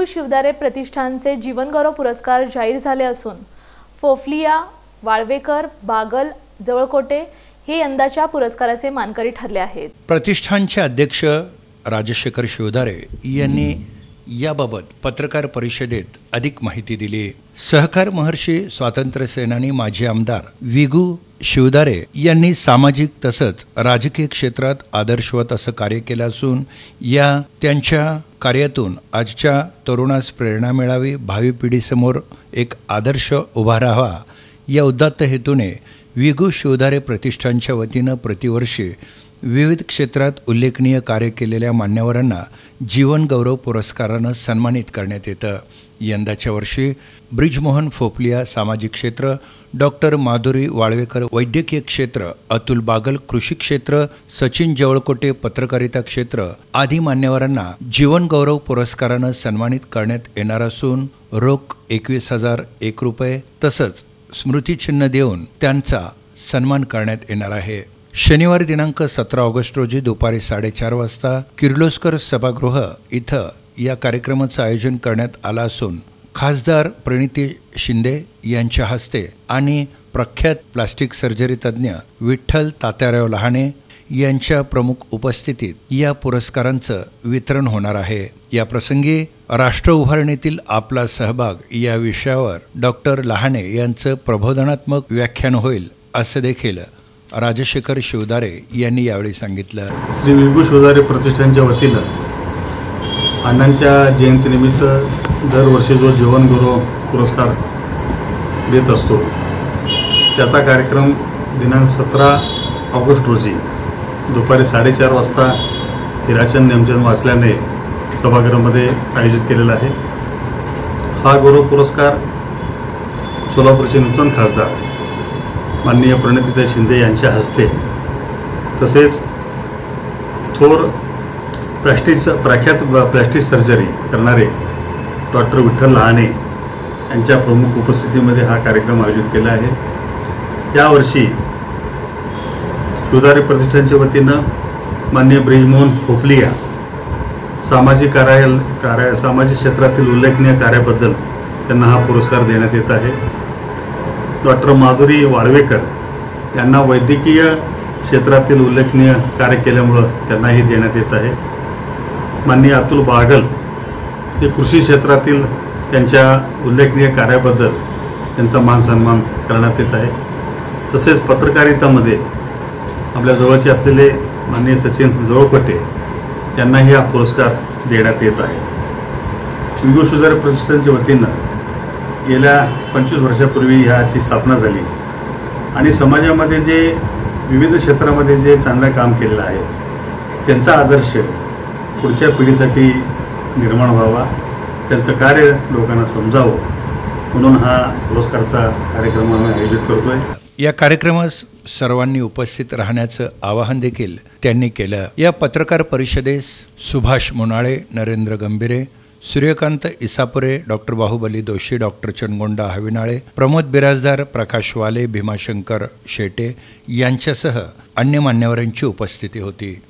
शिवदारे प्रतिष्ठानचे जीवनगौरव पुरस्कार जाहीर झाले असून फोफलिया, वाळवेकर, बागल, जवळकोटे हे यंदाच्या पुरस्काराचे मानकरी ठरले आहेत। प्रतिष्ठानचे अध्यक्ष राजशेखर शिवदारे यांनी याबाबत पत्रकार परिषदेत अधिक माहिती दिली। सहकार महर्षी स्वातंत्र्य सेनानी माजी आमदार विगू शिवदारे यांनी सामाजिक तसंच राजकीय क्षेत्रात आदर्शवत असं कार्य केलं असून या त्यांच्या कार्यातून आजच्या तरुणास प्रेरणा मिळावी, भावी पिढीसमोर एक आदर्श उभा राहावा या उदात्त हेतूने विगू शिवदारे प्रतिष्ठानच्या वतीनं प्रतिवर्षी विविध क्षेत्रात उल्लेखनीय कार्य केलेल्या मान्यवरांना जीवन गौरव पुरस्कारानं सन्मानित करण्यात येतं। यंदाच्या वर्षी ब्रिजमोहन फोफलिया सामाजिक क्षेत्र, डॉक्टर माधुरी वाळवेकर वैद्यकीय क्षेत्र, अतुल बागल कृषी क्षेत्र, सचिन जवळकोटे पत्रकारिता क्षेत्र आदी मान्यवरांना जीवन गौरव पुरस्कारानं सन्मानित करण्यात येणार असून रोख 21,001 रुपये तसंच स्मृतिचिन्ह देऊन त्यांचा सन्मान करण्यात येणार आहे। शनिवारी दिनांक 17 ऑगस्ट रोजी दुपारी 4:30 वाजता किर्लोस्कर सभागृह इथं या कार्यक्रमाचं आयोजन करण्यात आलं असून खासदार प्रणिती शिंदे यांच्या हस्ते आणि प्रख्यात प्लास्टिक सर्जरी तज्ज्ञ विठ्ठल तात्याराव लहाने यांच्या प्रमुख उपस्थितीत या पुरस्कारांचं वितरण होणार आहे। या प्रसंगी राष्ट्र उभारणीतील आपला सहभाग या विषयावर डॉक्टर लहाने यांचं प्रबोधनात्मक व्याख्यान होईल असं देखील राजशेखर शिवदारे यांनी यावेळी सांगितलं। श्री विगू शिवदारे प्रतिष्ठानच्या वतीनं अण्णांच्या जयंतीनिमित्त दरवर्षी जो जीवन गौरव पुरस्कार देत असतो त्याचा कार्यक्रम दिनांक 17 ऑगस्ट रोजी दुपारी 4:30 वाजता हिराचंद नेमचंद वाचल्याने सभागृहामध्ये आयोजित केलेला आहे। हा गौरव पुरस्कार सोलापूरचे नूतन खासदार माननीय प्रणितीताई शिंदे यांच्या हस्ते तसेच थोर प्रख्यात प्लास्टिक सर्जरी करणारे डॉक्टर विठ्ठल लहाने यांच्या प्रमुख उपस्थितीमध्ये हा कार्यक्रम आयोजित केला आहे। यावर्षी शिवदारे प्रतिष्ठानच्या वतीनं माननीय ब्रिजमोहन फोफलिया सामाजिक सामाजिक क्षेत्रातील उल्लेखनीय कार्याबद्दल त्यांना हा पुरस्कार देण्यात येत आहे। डॉक्टर माधुरी वाळवेकर यांना वैद्यकीय क्षेत्रातील उल्लेखनीय कार्य केल्यामुळं त्यांनाही देण्यात येत आहे। माननीय अतुल बागल हे कृषी क्षेत्रातील त्यांच्या उल्लेखनीय कार्याबद्दल त्यांचा मान सन्मान करण्यात येत आहे। तसेच पत्रकारितामध्ये आपल्या जवळचे असलेले माननीय सचिन जवळकोटे यांनाही हा पुरस्कार देण्यात येत आहे। विगू शिवदारे प्रतिष्ठानच्या वतीनं गेल्या 25 वर्षापूर्वी ह्याची स्थापना झाली आणि समाजामध्ये जे विविध क्षेत्रामध्ये जे चांगलं काम केलेलं आहे त्यांचा आदर्श पुढच्या पिढीसाठी निर्माण व्हावा, त्यांचं कार्य लोकांना समजावं म्हणून हा पुरस्काराचा कार्यक्रम आम्ही आयोजित करतोय। या कार्यक्रमास सर्वांनी उपस्थित राहण्याचं आवाहन देखील त्यांनी केलं। या पत्रकार परिषदेस सुभाष मोनाळे, नरेंद्र गंभीरे, सूर्यकांत इसापुरे, डॉक्टर बाहुबली दोशी, डॉक्टर चनगोंडा हविनाळे, प्रमोद बिराजदार, प्रकाश वाले, भीमाशंकर शेटे यांच्यासह अन्य मान्यवरांची उपस्थिती होती।